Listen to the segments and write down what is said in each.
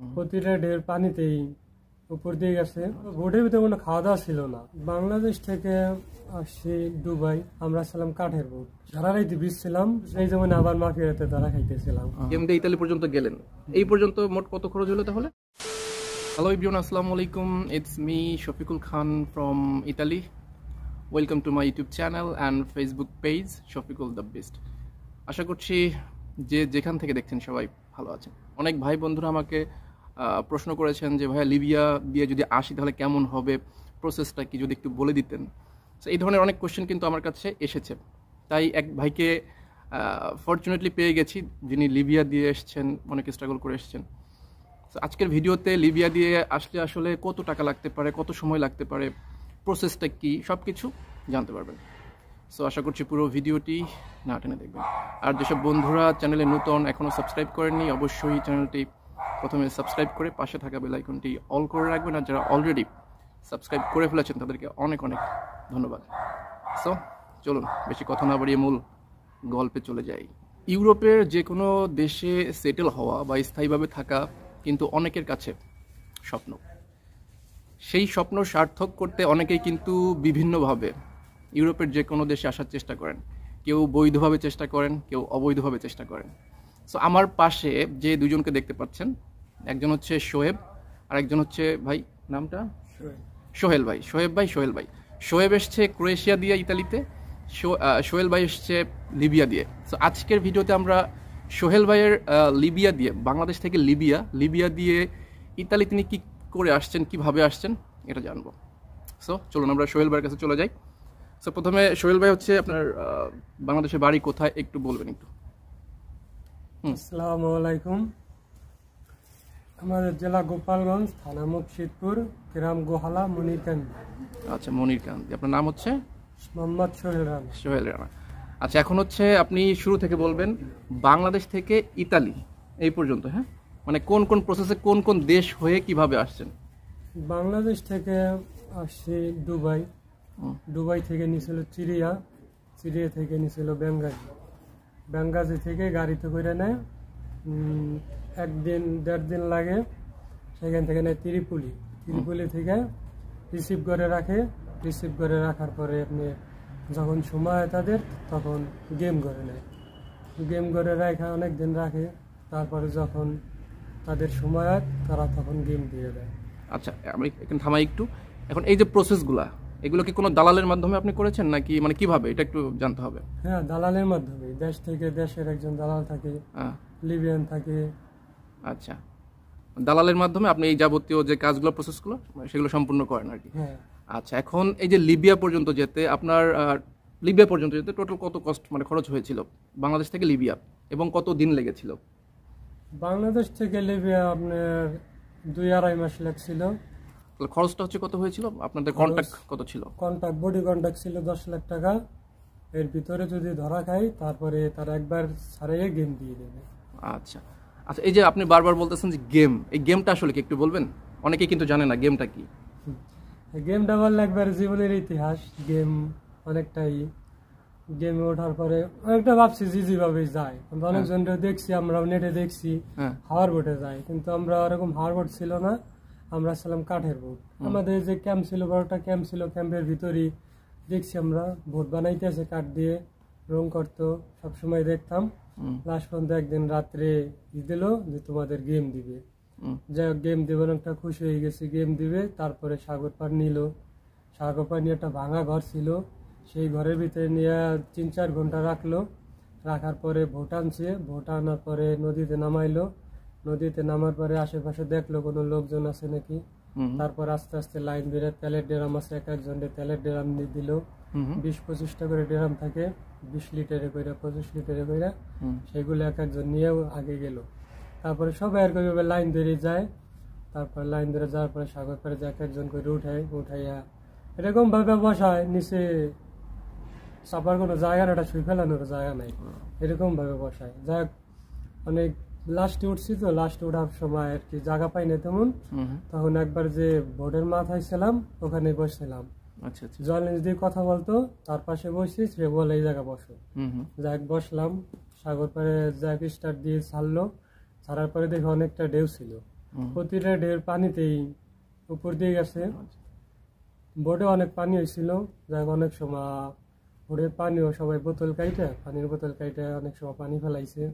প্রতিটা ঢের পানিতেই উপর দিয়ে গেছে। বোটের ভিতরে কোনো খাওয়া দাওয়া ছিল না। বাংলাদেশ থেকে আসছি দুবাই, আমরা ছিলাম কাঠের বোট, সারা রাইতে ভিজছিলাম, সেই যেমন আবার মাফিয়াতে তারা খাইতেছিলাম। কেমনে ইতালি পর্যন্ত গেলেন? এই পর্যন্ত মোট কত খরচ হলো তাহলে? হ্যালো এভরিওয়ান, আসসালামু আলাইকুম। It's me Shafiqul Khan from Italy. Welcome to my YouTube channel and Facebook page Shafiqul the beast. আশা করছি যে যেখান থেকে দেখছেন সবাই ভালো আছেন। অনেক ভাই বন্ধুরা আমাকে প্রশ্ন করেছেন যে ভাইয়া লিবিয়া দিয়ে যদি আসি তাহলে কেমন হবে, প্রসেসটা কি যদি একটু বলে দিতেন। সো এই ধরনের অনেক কোশ্চেন কিন্তু আমার কাছে এসেছে, তাই এক ভাইকে ফরচুনেটলি পেয়ে গেছি যিনি লিবিয়া দিয়ে এসছেন, অনেক স্ট্রাগল করে এসছেন। সো আজকের ভিডিওতে লিবিয়া দিয়ে আসলে আসলে কত টাকা লাগতে পারে, কত সময় লাগতে পারে, প্রসেসটা কি, সব কিছু জানতে পারবেন। সো আশা করছি পুরো ভিডিওটি না টেনে দেখবেন। আর যেসব বন্ধুরা চ্যানেলে নতুন, এখনও সাবস্ক্রাইব করেননি, অবশ্যই চ্যানেলটি প্রথমে সাবস্ক্রাইব করে পাশে থাকা বেল আইকনটি অল করে রাখবেন। আর যারা অলরেডি সাবস্ক্রাইব করে ফেলেছেন তাদেরকে অনেক অনেক ধন্যবাদ। সো চলুন বেশি কথা না বাড়িয়ে মূল গল্পে চলে যাই। ইউরোপের যে কোনো দেশে সেটেল হওয়া বা স্থায়ীভাবে থাকা কিন্তু অনেকের কাছে স্বপ্ন। সেই স্বপ্ন সার্থক করতে অনেকেই কিন্তু বিভিন্নভাবে ইউরোপের যে কোনো দেশে আসার চেষ্টা করেন। কেউ বৈধভাবে চেষ্টা করেন, কেউ অবৈধভাবে চেষ্টা করেন। সো আমার পাশে যে দুজনকে দেখতে পাচ্ছেন, একজন হচ্ছে শোয়েব আর একজন হচ্ছে ভাই, নামটা সোহেল ভাই। শোয়েব এসছে ক্রোয়েশিয়া দিয়ে ইতালিতে, সোহেল ভাই এসছে লিবিয়া দিয়ে। সো আজকের ভিডিওতে আমরা সোহেল ভাইয়ের লিবিয়া দিয়ে, বাংলাদেশ থেকে লিবিয়া দিয়ে ইতালি তিনি কী করে আসছেন, কিভাবে আসছেন, এটা জানবো। সো চলুন আমরা সোহেল ভাইয়ের কাছে চলে যাই। সো প্রথমে সোহেল ভাই হচ্ছে আপনার বাংলাদেশের বাড়ি কোথায় একটু বলবেন একটু। আসসালামু আলাইকুম। আমাদের জেলা গোপালগঞ্জ, থানা মুর্শিদপুর, গ্রাম গোহালা, মনিরকান্দি। আচ্ছা, মনিরকান্দি। আপনার নাম হচ্ছে? মোহাম্মদ সোহেল রানা। আচ্ছা, এখন হচ্ছে আপনি শুরু থেকে বলবেন বাংলাদেশ থেকে ইতালি এই পর্যন্ত, হ্যাঁ, মানে কোন কোন প্রসেসে কোন কোন দেশ হয়ে কিভাবে আসছেন। বাংলাদেশ থেকে আসছি দুবাই থেকে নিয়েছিল চিরিয়া থেকে নিয়েছিল বেঙ্গাজি থেকে গাড়িতে করে নেয়, দেড় দিন লাগে। সেখান থেকে নেয় ত্রিপুলি থেকে রিসিভ করে রাখার পরে আপনি যখন সময় হয় তাদের, তখন গেম করে রাখা অনেক দিন রাখে। তারপরে যখন তাদের সময় হয় তারা তখন গেম দিয়ে দেয়। আচ্ছা, আমি এখানে থামাই একটু। এখন এই যে প্রসেসগুলা, এগুলো কি কোনো দালালের মাধ্যমে আপনি করেছেন নাকি, মানে কিভাবে, এটা একটু জানতে হবে। হ্যাঁ, দালালের মাধ্যমে। দেশ থেকে দেশের একজন দালাল থাকে, লিবিয়ান থাকে। আচ্ছা, দালালের মাধ্যমে আপনি এই যাবতীয় যে কাজগুলো, প্রসেসগুলো সেগুলো সম্পূর্ণ করেন আর কি। হ্যাঁ। আচ্ছা, এখন এই যে লিবিয়া পর্যন্ত যেতে আপনার টোটাল কত কস্ট, মানে খরচ হয়েছিল বাংলাদেশ থেকে লিবিয়া, এবং কত দিন লেগেছিল? বাংলাদেশ থেকে লিবিয়া আপনার 2-2.5 মাস লাগছিল। খরচটা হচ্ছে কত হয়েছিল? আপনাদের কন্ট্যাক্ট কত ছিল? বডি কন্ট্যাক্ট ছিল 10 লাখ টাকা। এর ভিতরে যদি ধরা খাই তারপরে তারা একবার ছাড়িয়ে গেম দিয়ে দেবে। আচ্ছা, এই যে আপনি বারবার বলতেছেন যে গেম, এই গেমটা আসলে কি একটু বলবেন? অনেকেই কিন্তু জানে না গেমটা কি। গেমটা বললে একবার জীবনের ইতিহাস। গেম অনেকটাই, গেমে ওঠার পরে অনেকটা ভাবছি যেভাবে যায়, কিন্তু অনেকজনটা দেখছি, আমরাও নেটে দেখছি হাওয়ার বোটে যায়, কিন্তু আমরা ওরকম হাওয়ার বোট ছিল না, আমরা ছিলাম কাঠের বোট। আমাদের যে ক্যাম্প ছিল, 12টা ক্যাম্প ছিল, ক্যাম্পের ভিতরেই দেখছি আমরা বোট বানাইতেছে, কাঠ দিয়ে রং করতো, সবসময় দেখতাম। লাস্ট পর্যন্ত একদিন রাত্রে দিল যে তোমাদের গেম দিবে। যাই হোক, গেম দেবে, অনেকটা খুশি হয়ে গেছি, গেম দিবে। তারপরে সাগর পার নিল, সাগর পার নিয়ে একটা ভাঙা ঘর ছিল, সেই ঘরের ভিতরে নিয়ে 3-4 ঘন্টা রাখার পরে ভোট আনার পরে নদীতে নামার পরে আশেপাশে দেখলো কোনো লোকজন আছে নাকি। তারপর আস্তে আস্তে লাইন ধরে তেলের ড্রাম আছে, এক একজনের তেলের ড্রাম দিল। 20-25টা করে ড্রাম থাকে, 20 লিটারে করে, 25 লিটারে করে, সেগুলো এক একজন নিয়েও আগে গেল। তারপরে সবাই আর করে লাইন ধরে যায়। তারপর লাইন ধরে যাওয়ার পরে সাগর পারে এক একজন করে উঠাইয়া এরকম ভাবে বসায়, নিচে চাপার কোনো জায়গা না, শুই ফেলানোর জায়গা নাই, এরকম ভাবে বসায়। যাক, অনেক লাস্টে উঠছি তো, লাস্টে ওঠার সময় আর কি জায়গা পাই না তেমন, তখন একবার যে বোর্ডের মাথায় ছিলাম ওখানে বসছিলাম। জলেন্স দিয়ে কথা বলতো, তার পাশে বসছি, সে বলে এই জায়গা বসো। যাক, বসলাম। সাগর পারে যাক স্টার্ট দিয়ে ছাড়ার পরে দেখে অনেকটা ঢেউ ছিল, প্রতিটা ঢের পানিতেই উপর দিয়ে গেছে। বোটে অনেক পানি হয়েছিল, যাই অনেক সময় বোটের পানিও সবাই পানির বোতল কাইটে অনেক সময় পানি ফেলাইছে।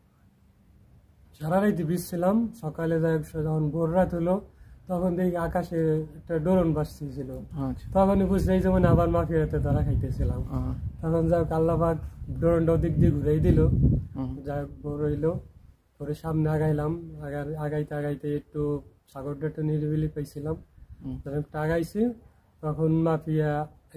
সারা রাইতে ভিজছিলাম। সকালে যখন ভোর রাত হলো তখন দেখি আকাশে একটা ড্রোন ভাসছিল। তখন বুঝতে যেমন আবার মাফিয়াতে তারা খাইতেছিলাম। তখন যাই আল্লাহবাগ ড্রোনটা দিক দিয়ে ঘুরাই দিল, যাই ভোর হইলো। পরে সামনে আগাইলাম, আগাইতে আগাইতে একটু সাগরটা একটু নিরিবিলি পাইছিলাম। একটু আগাইছি, তখন মাফিয়া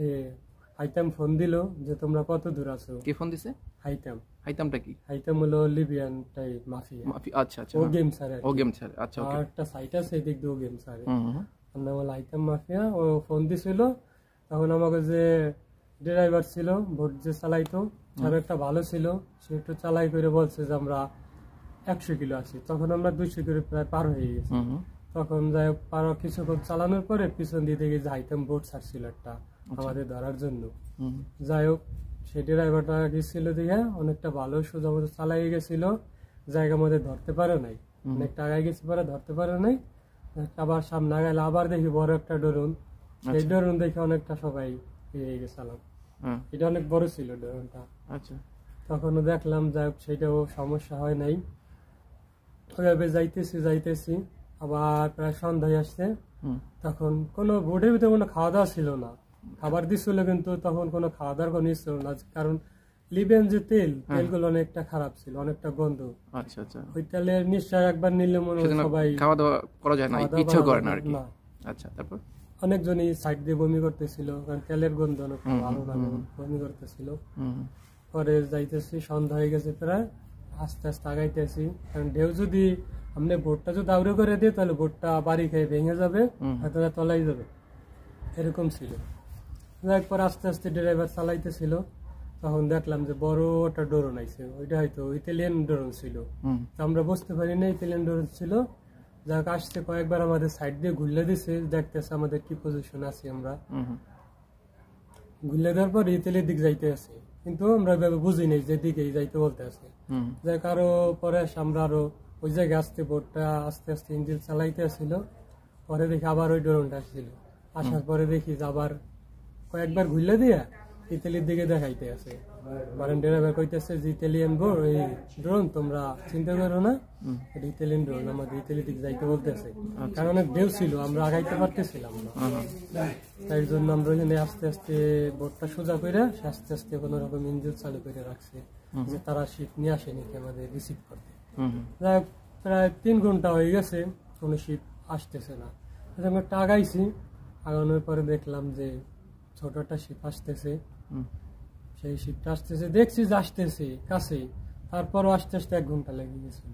হাইতাম ফোন দিল যে তোমরা কত দূর আছো। কে ফোন দিছে? হাইতামটা কি? হাইতাম হলো লিবিয়ান টাইপ মাফিয়া। আচ্ছা আচ্ছা, ও গেম ছাড়ে, আচ্ছা ওকে। আর একটা সাইট আছে এদিক দিয়ে ও গেম ছাড়ে। নাম হলো হাইতাম মাফিয়া। ও ফোন দিছিল। তখন আমাকে যে ড্রাইভার ছিল বোট যে চালাইতো, আর একটা ভালো ছিল, সে একটু চালাই করে বলছে যে আমরা 100 কিলো আছি। তখন আমরা 200 কিলো প্রায় পার হয়ে গেছি। তখন যাই হোক পার কিছুক্ষণ চালানোর পরে পিছন দিয়ে দেখি যে হাইতাম বোট ছাড়ছিল একটা আমাদের ধরার জন্য। যাই হোক সেই ড্রাইভারটা গেছিল দেখে অনেকটা ভালো সোজা মতো চালাই গেছিল, জায়গা মধ্যে ধরতে পারে নাই। অনেকটা আগায় গেছে পরে ধরতে পারে নাই। আবার সামনে গেলে আবার দেখি বড় একটা ড্রোন। সেই ড্রোন দেখে অনেকটা সবাই পেয়ে গেছিলাম। এটা অনেক বড় ছিল ড্রোনটা। আচ্ছা, তখনও দেখলাম যাই হোক সেটাও সমস্যা হয় নাই। ওইভাবে যাইতেছি আবার প্রায় সন্ধ্যায় আসছে। তখন কোনো বোটের ভিতরে কোনো খাওয়া দাওয়া ছিল না, খাবার দিচ্ছিল কিন্তু তখন কোনো খাওয়া দাওয়ার কোনো ছিল না, কারণ লিবিয়ান যে তেলগুলো অনেকটা খারাপ ছিল, অনেকটা গন্ধ। আচ্ছা আচ্ছা, ওই তেলের নিশ্চয় একবার নিলে মনে হয় সবাই খাওয়া দাওয়া করা যায় না, ইচ্ছা করে না আর কি। আচ্ছা, তারপর অনেকজনই সাইড দিয়ে বমি করতেছিল, কারণ তেলের গন্ধ অনেক ভালো লাগে, বমি করতেছিল। পরে যাইতেছি, সন্ধ্যা হয়ে গেছে প্রায়, আস্তে আস্তে আগাইতেছি, কারণ ঢেউ যদি আপনি বোটটা যদি আউরে করে দিয়ে তাহলে বোটটা বাড়ি খেয়ে ভেঙে যাবে, হয়তো তলাই যাবে, এরকম ছিল। একবার আস্তে আস্তে ড্রাইভার চালাইতেছিল, তখন দেখলাম যে বড় একটা ড্রোন আইছে। ওইটা হয়তো ইতালিয়ান ড্রোন ছিল, আমরা বুঝতে পারি না ইতালিয়ান ড্রোন ছিল। যাক আসতে কয়েকবার আমাদের সাইড দিয়ে ঘুরলে দিছে, দেখতেছে আমাদের কি পজিশন আছে। আমরা ঘুরলে দেওয়ার পর ইতালির দিক যাইতে আছে, কিন্তু আমরা বুঝি নাই যে দিকে যাইতে বলতে আছে। যাক আরো পরে আমরা আরো ওই জায়গায় আসতে বোটটা আস্তে আস্তে ইঞ্জিন চালাইতে আসছিল। পরে দেখি আবার ওই ড্রোনটা আসছিল, আসার পরে দেখি যে আবার কয়েকবার ঘুরলে দিয়া ইতালির দিকে দেখাইতে আছে। বারেন ড্রাইভার কইতেছে যে ইতালিয়ান ড্রোন, তোমরা চিন্তা করো না, এটা ইতালিয়ান ড্রোন, আমাদের ইতালির দিকে যাইতে বলতেছে। কারণ অনেক ঢেউ ছিল, আমরা আগাইতে পারতেছিলাম না, তাই জন্য আমরা ওইখানে আস্তে আস্তে বোটটা সোজা করে আস্তে আস্তে কোনো রকম ইঞ্জিন চালু করে রাখছে, যে তারা শিপ নিয়ে আসেনি আমাদের রিসিভ করতে। প্রায় 3 ঘন্টা হয়ে গেছে, কোনো শিপ আসতেছে না। আমরা একটা আগাইছি, আগানোর পরে দেখলাম যে ছোট একটা শিপ আসতেছে। সেই শিপটা আসতেছে, দেখছি যে আসতেছে কাছে, তারপরও আস্তে আস্তে 1 ঘন্টা লেগে গেছিল।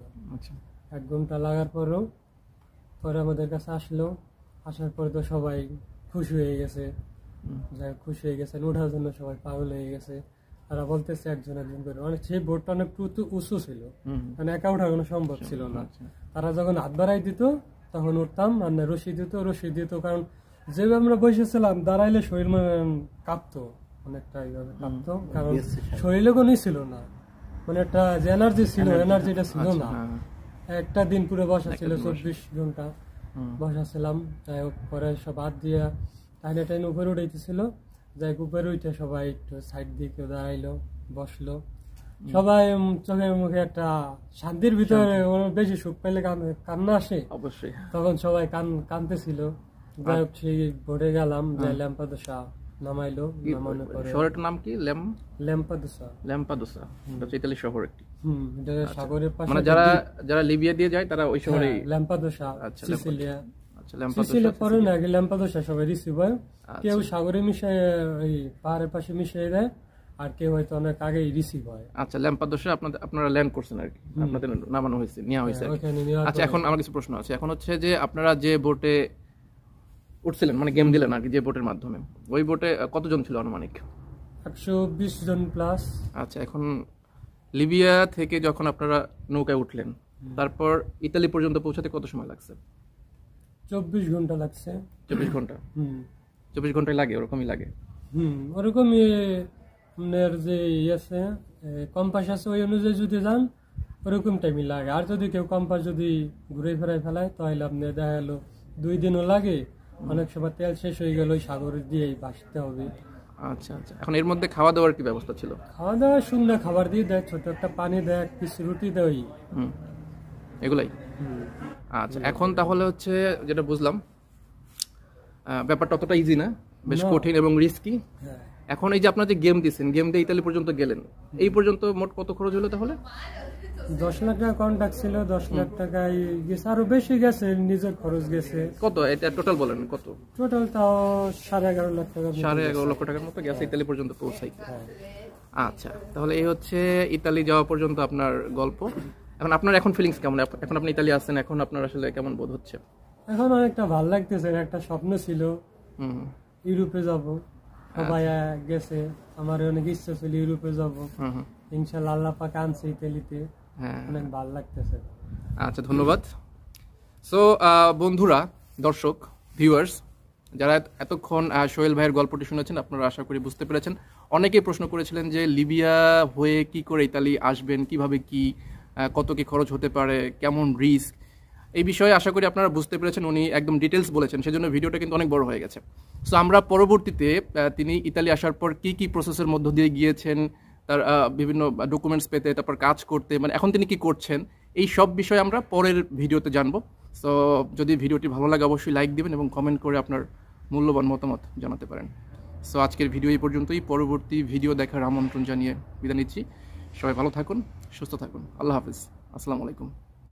1 ঘন্টা লাগার পরও পরে আমাদের কাছে আসলো। আসার পরে তো সবাই খুশি হয়ে গেছে, যাই খুশি হয়ে গেছেন, ওঠার জন্য সবাই পাগল হয়ে গেছে। তারা বলতেছে একজন করে, অনেক সেই বোটটা অনেক উঁচু ছিল, মানে একা ওঠা কোনো সম্ভব ছিল না। তারা যখন হাত বাড়াই দিত তখন উঠতাম, আর না রশি দিত, কারণ যেভাবে আমরা বসেছিলাম দাঁড়াইলে শরীর কাঁপতো, অনেকটা এইভাবে কাঁপতো, কারণ শরীরে কোনো ছিল না, মানে একটা যে এনার্জি ছিল, এনার্জিটা ছিল না। একটা দিন পুরো বসা ছিল, 24 ঘন্টা বসা ছিলাম। যাই হোক পরে সব হাত দিয়ে টাইনে উপরে উঠাইতেছিল, যাই উপরে উঠে সবাই একটু সাইড দিয়ে কেউ দাঁড়াইলো, বসলো, সবাই চোখের মুখে একটা শান্তির ভিতরে বেশি সুখ পাইলে কান্না আসে অবশ্যই, তখন সবাই কানতেছিল। যাই হোক সেই বোর্ডে গেলাম, যাই ল্যাম্পাদোসা নামাইলো, নামানোর পরে শহরটার নাম কি? ল্যাম্পাদোসা, ইতালি শহর একটি। এটা সাগরের পাশে, মানে যারা লিবিয়া দিয়ে যায় তারা ওই শহরে ল্যাম্পাদোসা, সিসিলিয়া। সিসিলিয়া পরে না আগে ল্যাম্পাদোসা সবাই রিসিভ হয়, কেউ সাগরে মিশিয়ে ওই পাহাড়ের পাশে মিশিয়ে দেয়, আর কেউ হয়তো অনেক আগেই রিসিভ হয়। আচ্ছা, ল্যাম্পাদোসা আপনারা ল্যান্ড করছেন আর কি, আপনাদের নামানো হয়েছে, নেওয়া হয়েছে। আচ্ছা, এখন আমার কিছু প্রশ্ন আছে। এখন হচ্ছে যে আপনারা যে বোটে উঠছিলেন, মানে গেম দিলেন আর কি, যে বোটের মাধ্যমে, ওই বোটে কতজন ছিল আনুমানিক? 120 জন প্লাস। আচ্ছা, এখন লিবিয়া থেকে যখন আপনারা নৌকায় উঠলেন, তারপর ইতালি পর্যন্ত পৌঁছাতে কত সময় লাগছে? 24 ঘন্টা লাগছে। 24 ঘন্টা? 24 ঘন্টায় লাগে, ওরকমই লাগে। ওরকমই। আপনার যে আছে কম্পাস আছে, ওই অনুযায়ী যদি যান ওরকম টাইমই লাগে। আর যদি কেউ কম্পাস যদি ঘুরে ফেরাই ফেলায় তাহলে আপনি দেখা গেলো 2 দিনও লাগে। অনেক সময় তেল শেষ হয়ে গেল ওই সাগর দিয়েই ভাসতে হবে। আচ্ছা আচ্ছা, এখন এর মধ্যে খাওয়া দাওয়ার কি ব্যবস্থা ছিল? খাওয়া দাওয়া শূন্য খাবার দিয়ে দেয়, ছোট একটা পানি দেয়, কিছু রুটি দেয়, এগুলাই। আচ্ছা, এখন তাহলে হচ্ছে যেটা বুঝলাম ব্যাপারটা অতটা ইজি না, বেশ কঠিন এবং রিস্কি। এখন এই যে আপনার যে গেম দিচ্ছেন, গেম দিয়ে ইতালি পর্যন্ত গেলেন, এই পর্যন্ত মোট কত খরচ হলো তাহলে? 10 লাখ টাকা কন্ট্রাক্ট ছিল, 10 লাখ টাকায় গেছে, আরো বেশি গেছে, নিজের খরচ গেছে। কত এটা টোটাল বলেন? কত টোটাল? তাও 11.5 লাখ টাকা। 11.5 লক্ষ টাকার মতো গেছে ইতালি পর্যন্ত পৌঁছাইতে। আচ্ছা, তাহলে এই হচ্ছে ইতালি যাওয়া পর্যন্ত আপনার গল্প। এখন আপনার এখন ফিলিংস কেমন? এখন আপনি ইতালি আছেন, এখন আপনার আসলে কেমন বোধ হচ্ছে? এখন অনেকটা ভালো লাগতেছে। একটা স্বপ্ন ছিল ইউরোপে যাব, সবাই গেছে, আমার অনেক ইচ্ছা ছিল ইউরোপে যাব। ইনশাআল্লাহ আল্লাহ পাক আনছে ইতালিতে, অনেক ভালো লাগতেছে। আচ্ছা, ধন্যবাদ। সো বন্ধুরা, দর্শক, ভিউয়ার্স, যারা এতক্ষণ সোহেল ভাইয়ের গল্পটি শুনেছেন, আপনারা আশা করি বুঝতে পেরেছেন। অনেকেই প্রশ্ন করেছিলেন যে লিবিয়া হয়ে কি করে ইতালি আসবেন, কিভাবে কি, কত কি খরচ হতে পারে, কেমন রিস্ক, এই বিষয়ে আশা করি আপনারা বুঝতে পেরেছেন। উনি একদম ডিটেলস বলেছেন, সেজন্য ভিডিওটা কিন্তু অনেক বড় হয়ে গেছে। সো আমরা পরবর্তীতে তিনি ইতালি আসার পর কি কি প্রসেসের মধ্য দিয়ে গিয়েছেন, তার বিভিন্ন ডকুমেন্টস পেতে, তারপর কাজ করতে, মানে এখন তিনি কি করছেন, এই সব বিষয়ে আমরা পরের ভিডিওতে জানবো। সো যদি ভিডিওটি ভালো লাগে অবশ্যই লাইক দিবেন এবং কমেন্ট করে আপনার মূল্যবান মতামত জানাতে পারেন। সো আজকের ভিডিও এই পর্যন্তই। পরবর্তী ভিডিও দেখার আমন্ত্রণ জানিয়ে বিদায় নিচ্ছি। সবাই ভালো থাকুন, সুস্থ থাকুন। আল্লাহ হাফিজ, আসসালামু আলাইকুম।